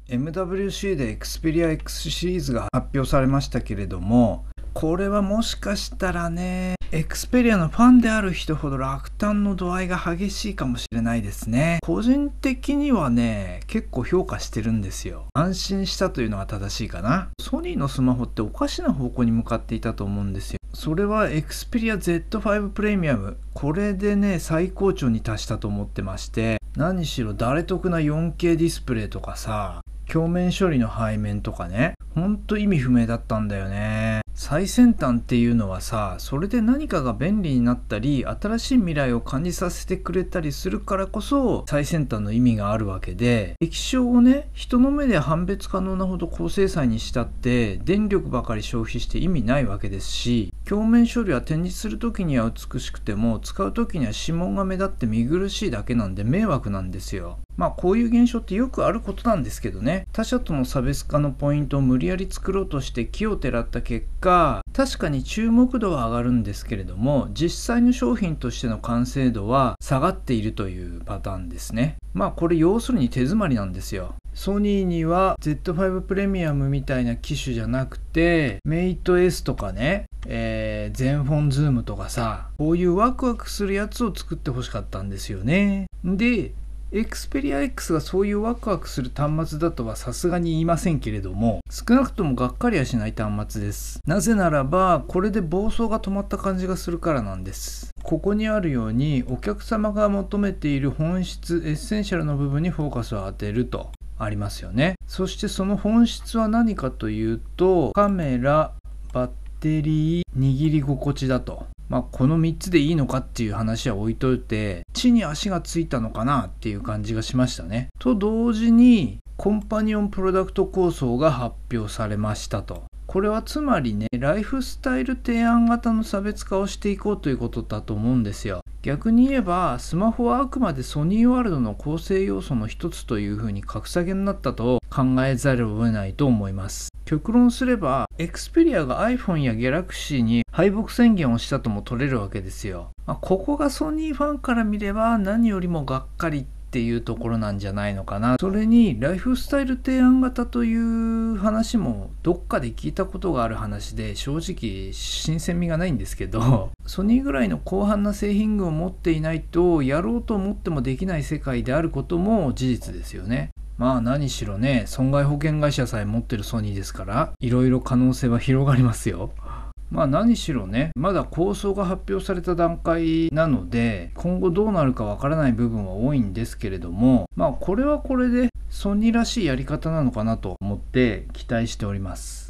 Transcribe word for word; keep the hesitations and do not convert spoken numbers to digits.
エムダブリューシー で Xperia X シリーズが発表されましたけれども、これはもしかしたらね、Xperia のファンである人ほど落胆の度合いが激しいかもしれないですね。個人的にはね、結構評価してるんですよ。安心したというのが正しいかな。ソニーのスマホっておかしな方向に向かっていたと思うんですよ。それは Xperia ゼットファイブ プレミアム、これでね最高潮に達したと思ってまして、何しろ誰得な よんケー ディスプレイとかさ、鏡面処理の背面とかね、ほんと意味不明だったんだよね。最先端っていうのはさ、それで何かが便利になったり新しい未来を感じさせてくれたりするからこそ最先端の意味があるわけで、液晶をね人の目で判別可能なほど高精細にしたって電力ばかり消費して意味ないわけですし、鏡面処理は展示する時には美しくても使う時には指紋が目立って見苦しいだけなんで迷惑なんですよ。まあこういう現象ってよくあることなんですけどね、他社との差別化のポイントを無理やり作ろうとして奇をてらった結果、確かに注目度は上がるんですけれども、実際の商品としての完成度は下がっているというパターンですね。まあこれ要するに手詰まりなんですよ。ソニーには ゼットファイブ プレミアムみたいな機種じゃなくて メイト エス とかね、えー、ゼンフォンズームとかさ、こういうワクワクするやつを作ってほしかったんですよね。でXperia X がそういうワクワクする端末だとはさすがに言いませんけれども、少なくともがっかりはしない端末です。なぜならばこれで暴走が止まった感じがするからなんです。ここにあるようにお客様が求めている本質、エッセンシャルの部分にフォーカスを当てるとありますよね。そしてその本質は何かというと、カメラ、バッテリー、握り心地だと。まあこのみっつでいいのかっていう話は置いといて、地に足がついたのかなっていう感じがしましたね。と同時にコンパニオンプロダクト構想が発表されましたと。これはつまりね、ライフスタイル提案型の差別化をしていこうということだと思うんですよ。逆に言えばスマホはあくまでソニーワールドの構成要素の一つというふうに格下げになったと考えざるを得ないと思います。極論すれば Xperia が iPhone や Galaxy に敗北宣言をしたとも取れるわけですよ。まあ、ここがソニーファンから見れば何よりもがっかりっていうところなんじゃないのかな。それにライフスタイル提案型という話もどっかで聞いたことがある話で、正直新鮮味がないんですけど、ソニーぐらいの広範な製品群を持っていないとやろうと思ってもできない世界であることも事実ですよね。まあ何しろね、損害保険会社さえ持ってるソニーですから、いろいろ可能性は広がりますよ。まあ何しろね、まだ構想が発表された段階なので、今後どうなるかわからない部分は多いんですけれども、まあこれはこれでソニーらしいやり方なのかなと思って期待しております。